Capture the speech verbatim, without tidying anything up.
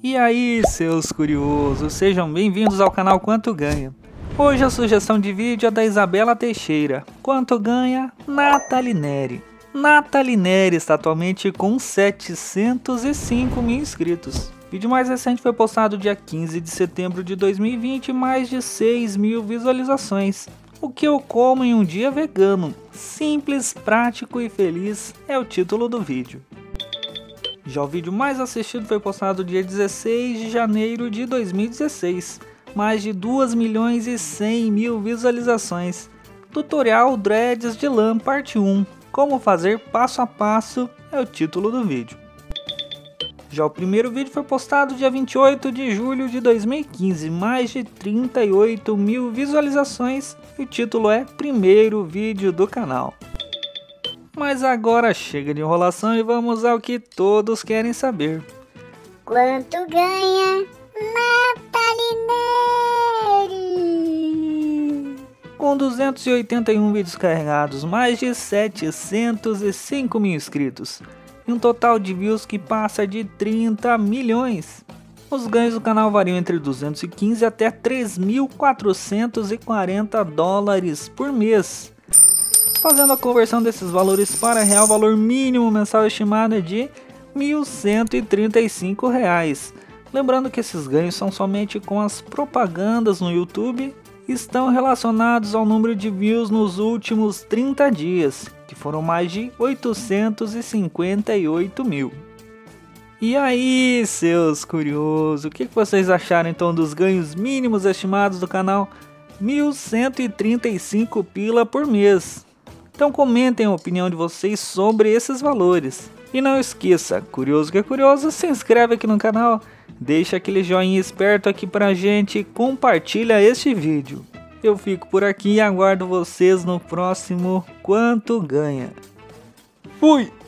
E aí, seus curiosos, sejam bem-vindos ao canal Quanto Ganha. Hoje a sugestão de vídeo é da Isabela Teixeira. Quanto ganha? Nathalie Neri. Nathalie Neri está atualmente com setecentos e cinco mil inscritos. O vídeo mais recente foi postado dia quinze de setembro de dois mil e vinte e mais de seis mil visualizações. O que eu como em um dia vegano? Simples, prático e feliz é o título do vídeo. Já o vídeo mais assistido foi postado dia dezesseis de janeiro de dois mil e dezesseis, mais de dois milhões e cem mil visualizações. Tutorial Dreads de lã parte um, como fazer passo a passo é o título do vídeo. Já o primeiro vídeo foi postado dia vinte e oito de julho de dois mil e quinze, mais de trinta e oito mil visualizações e o título é Primeiro Vídeo do Canal. Mas agora chega de enrolação e vamos ao que todos querem saber. Quanto ganha Nathalie Neri? Com duzentos e oitenta e um vídeos carregados, mais de setecentos e cinco mil inscritos e um total de views que passa de trinta milhões. Os ganhos do canal variam entre duzentos e quinze até três mil quatrocentos e quarenta dólares por mês. Fazendo a conversão desses valores para real, o valor mínimo mensal estimado é de mil cento e trinta e cinco reais. Lembrando que esses ganhos são somente com as propagandas no YouTube e estão relacionados ao número de views nos últimos trinta dias, que foram mais de oitocentos e cinquenta e oito mil. E aí, seus curiosos, o que vocês acharam então dos ganhos mínimos estimados do canal? mil cento e trinta e cinco pila por mês. Então comentem a opinião de vocês sobre esses valores. E não esqueça, curioso que é curioso, se inscreve aqui no canal, deixa aquele joinha esperto aqui pra gente e compartilha este vídeo. Eu fico por aqui e aguardo vocês no próximo Quanto Ganha. Fui!